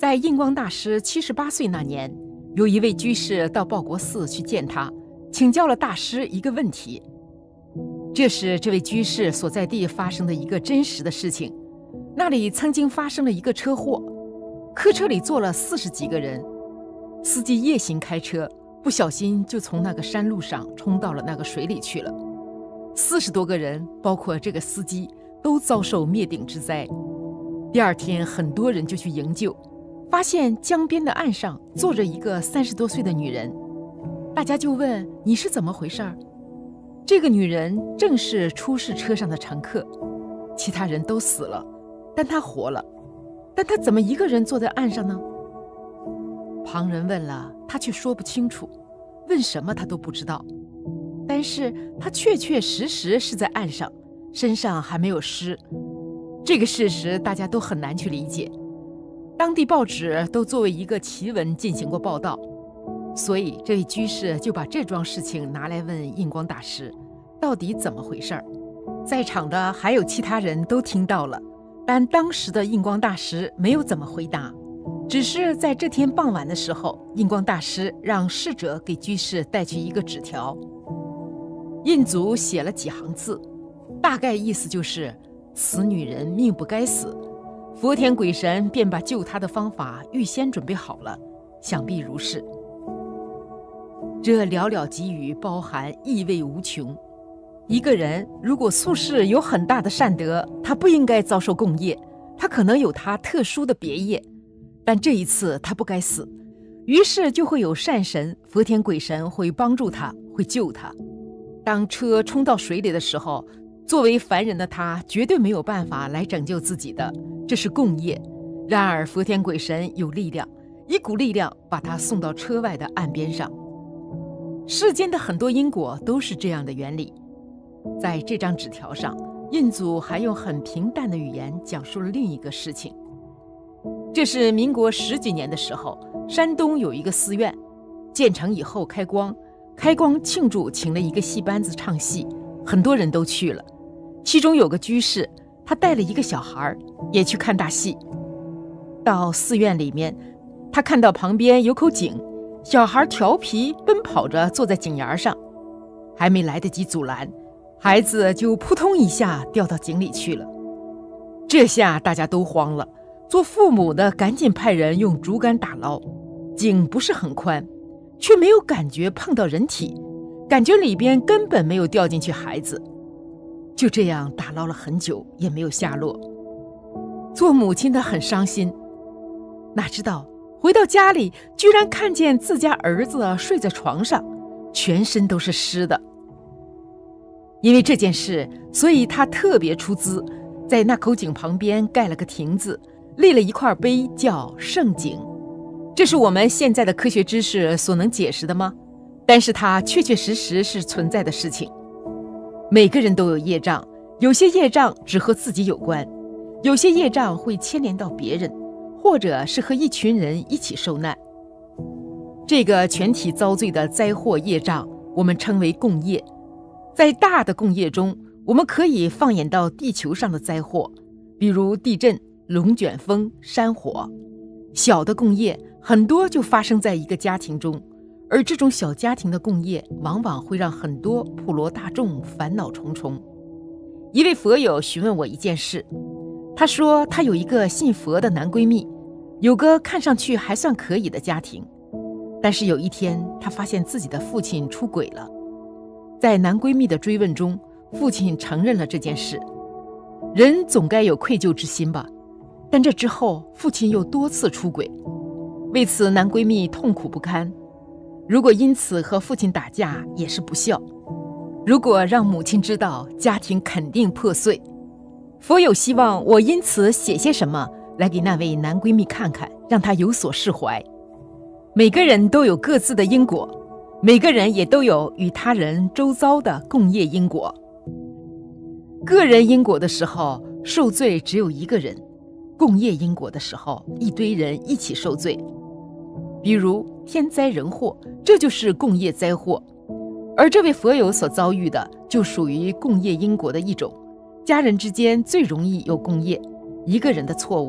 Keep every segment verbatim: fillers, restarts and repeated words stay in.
在印光大师七十八岁那年，有一位居士到报国寺去见他，请教了大师一个问题。这是这位居士所在地发生的一个真实的事情。那里曾经发生了一个车祸，客车里坐了四十几个人，司机夜行开车，不小心就从那个山路上冲到了那个水里去了。四十多个人，包括这个司机，都遭受灭顶之灾。第二天，很多人就去营救，发现江边的岸上坐着一个三十多岁的女人。大家就问：你是怎么回事？这个女人正是出事车上的乘客，其他人都死了，但她活了。但她怎么一个人坐在岸上呢？旁人问了，她却说不清楚，问什么她都不知道。但是她确确实实是在岸上，身上还没有湿。这个事实大家都很难去理解，当地报纸都作为一个奇闻进行过报道，所以这位居士就把这桩事情拿来问印光大师，到底怎么回事儿？在场的还有其他人都听到了，但当时的印光大师没有怎么回答，只是在这天傍晚的时候，印光大师让侍者给居士带去一个纸条，印祖写了几行字，大概意思就是此女人命不该死，佛天鬼神便把救她的方法预先准备好了，想必如是。这寥寥几语包含意味无穷。一个人如果素世有很大的善德，他不应该遭受共业，他可能有他特殊的别业，但这一次他不该死，于是就会有善神佛天鬼神会帮助他，会救他。当车冲到水里的时候，作为凡人的他绝对没有办法来拯救自己的，这是共业。然而佛天鬼神有力量，一股力量把他送到车外的岸边上。世间的很多因果都是这样的原理。在这张纸条上，印祖还用很平淡的语言讲述了另一个事情。这是民国十几年的时候，山东有一个寺院建成以后开光，开光庆祝请了一个戏班子唱戏，很多人都去了。其中有个居士，他带了一个小孩也去看大戏。到寺院里面，他看到旁边有口井，小孩调皮奔跑着坐在井沿上，还没来得及阻拦，孩子就扑通一下掉到井里去了。这下大家都慌了，做父母的赶紧派人用竹竿打捞，井不是很宽，却没有感觉碰到人体，感觉里边根本没有掉进去孩子。就这样打捞了很久也没有下落，做母亲的很伤心，哪知道回到家里居然看见自家儿子睡在床上，全身都是湿的。因为这件事，所以他特别出资，在那口井旁边盖了个亭子，立了一块碑叫圣井。这是我们现在的科学知识所能解释的吗？但是它确确实实是存在的事情。每个人都有业障，有些业障只和自己有关，有些业障会牵连到别人，或者是和一群人一起受难。这个全体遭罪的灾祸业障，我们称为共业。在大的共业中，我们可以放眼到地球上的灾祸，比如地震、龙卷风、山火。小的共业很多就发生在一个家庭中，而这种小家庭的共业往往会让很多普罗大众烦恼重重。一位佛友询问我一件事，他说他有一个信佛的男闺蜜，有个看上去还算可以的家庭，但是有一天他发现自己的父亲出轨了。在男闺蜜的追问中，父亲承认了这件事。人总该有愧疚之心吧，但这之后父亲又多次出轨，为此男闺蜜痛苦不堪。如果因此和父亲打架也是不孝，如果让母亲知道，家庭肯定破碎。佛友希望我因此写些什么来给那位男闺蜜看看，让他有所释怀。每个人都有各自的因果，每个人也都有与他人周遭的共业因果。个人因果的时候，受罪只有一个人；共业因果的时候，一堆人一起受罪。比如天灾人祸，这就是共业灾祸。而这位佛友所遭遇的，就属于共业因果的一种。家人之间最容易有共业，一个人的错误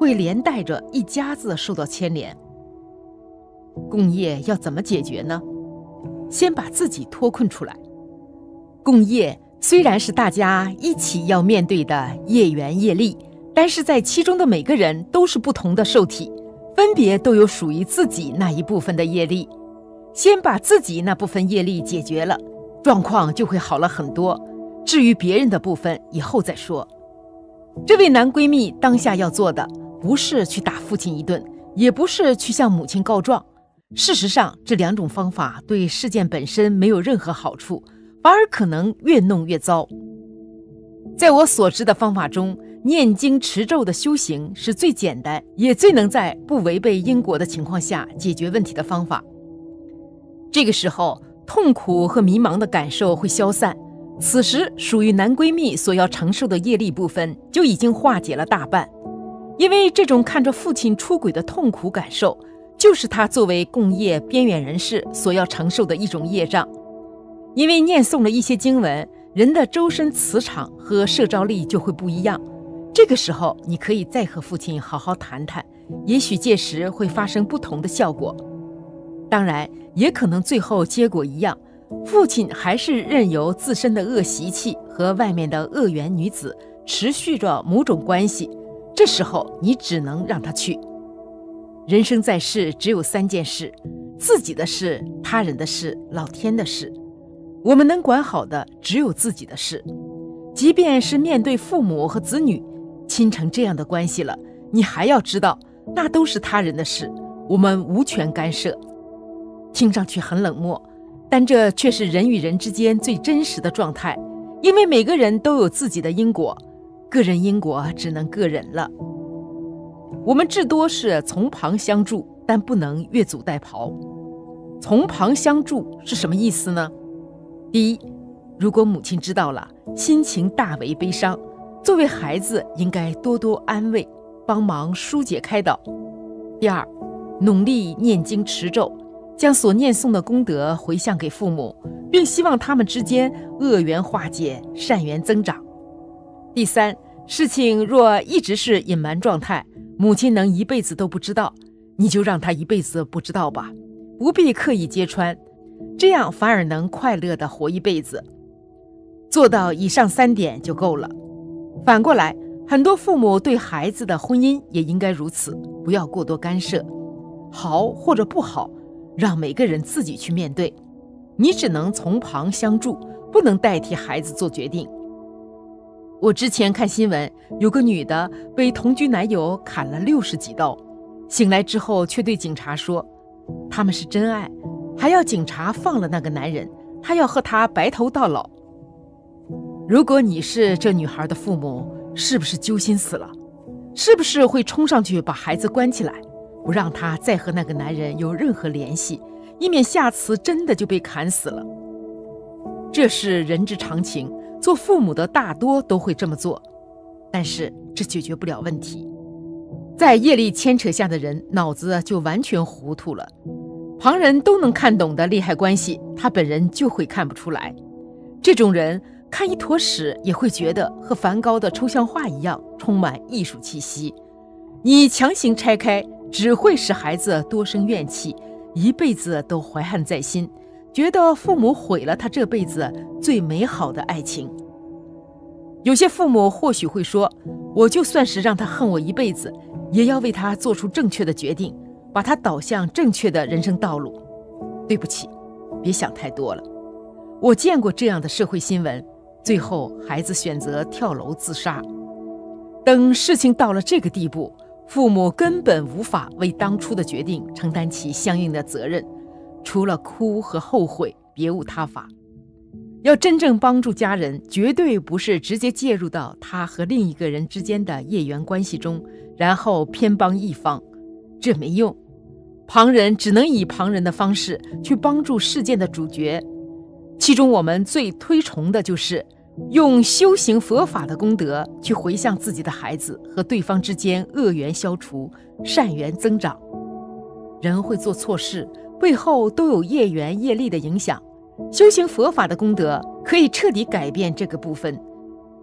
会连带着一家子受到牵连。共业要怎么解决呢？先把自己脱困出来。共业虽然是大家一起要面对的业缘业力，但是在其中的每个人都是不同的受体，分别都有属于自己那一部分的业力。先把自己那部分业力解决了，状况就会好了很多。至于别人的部分，以后再说。这位男闺蜜当下要做的，不是去打父亲一顿，也不是去向母亲告状。事实上，这两种方法对事件本身没有任何好处，反而可能越弄越糟。在我所知的方法中，念经持咒的修行是最简单，也最能在不违背因果的情况下解决问题的方法。这个时候，痛苦和迷茫的感受会消散，此时属于男闺蜜所要承受的业力部分就已经化解了大半。因为这种看着父亲出轨的痛苦感受，就是他作为共业边缘人士所要承受的一种业障。因为念诵了一些经文，人的周身磁场和摄照力就会不一样。这个时候你可以再和父亲好好谈谈，也许届时会发生不同的效果。当然也可能最后结果一样，父亲还是任由自身的恶习气和外面的恶缘女子持续着某种关系，这时候你只能让他去。人生在世只有三件事：自己的事、他人的事、老天的事。我们能管好的只有自己的事。即便是面对父母和子女，亲成这样的关系了，你还要知道那都是他人的事，我们无权干涉。听上去很冷漠，但这却是人与人之间最真实的状态，因为每个人都有自己的因果，个人因果只能个人了。我们至多是从旁相助，但不能越俎代庖。从旁相助是什么意思呢？第一，如果母亲知道了，心情大为悲伤，作为孩子应该多多安慰，帮忙疏解开导。第二，努力念经持咒，将所念诵的功德回向给父母，并希望他们之间恶缘化解，善缘增长。第三，事情若一直是隐瞒状态，母亲能一辈子都不知道，你就让她一辈子不知道吧，不必刻意揭穿，这样反而能快乐地活一辈子。做到以上三点就够了。反过来，很多父母对孩子的婚姻也应该如此，不要过多干涉，好或者不好，让每个人自己去面对。你只能从旁相助，不能代替孩子做决定。我之前看新闻，有个女的被同居男友砍了六十几刀，醒来之后却对警察说，他们是真爱，还要警察放了那个男人，他要和他白头到老。如果你是这女孩的父母，是不是揪心死了？是不是会冲上去把孩子关起来，不让他再和那个男人有任何联系，以免下次真的就被砍死了？这是人之常情，做父母的大多都会这么做，但是这解决不了问题。在业力牵扯下的人，脑子就完全糊涂了。旁人都能看懂的利害关系，他本人就会看不出来。这种人看一坨屎也会觉得和梵高的抽象画一样，充满艺术气息。你强行拆开，只会使孩子多生怨气，一辈子都怀恨在心，觉得父母毁了他这辈子最美好的爱情。有些父母或许会说，我就算是让他恨我一辈子，也要为他做出正确的决定，把他导向正确的人生道路。对不起，别想太多了。我见过这样的社会新闻，最后孩子选择跳楼自杀。等事情到了这个地步，父母根本无法为当初的决定承担起相应的责任，除了哭和后悔，别无他法。要真正帮助家人，绝对不是直接介入到他和另一个人之间的业缘关系中，然后偏帮一方，这没用。旁人只能以旁人的方式去帮助事件的主角，其中我们最推崇的就是用修行佛法的功德去回向自己的孩子和对方之间恶缘消除，善缘增长。人会做错事，背后都有业缘业力的影响，修行佛法的功德可以彻底改变这个部分。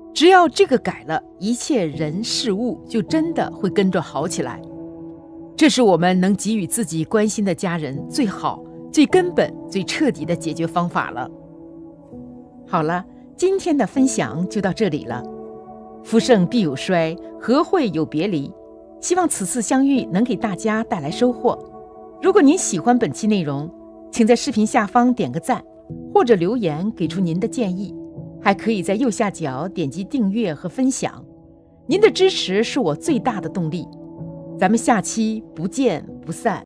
只要这个改了，一切人事物就真的会跟着好起来。这是我们能给予自己关心的家人最好、最根本、最彻底的解决方法了。好了，今天的分享就到这里了。福盛必有衰，和会有别离。希望此次相遇能给大家带来收获。如果您喜欢本期内容，请在视频下方点个赞，或者留言给出您的建议。还可以在右下角点击订阅和分享。您的支持是我最大的动力。咱们下期不见不散。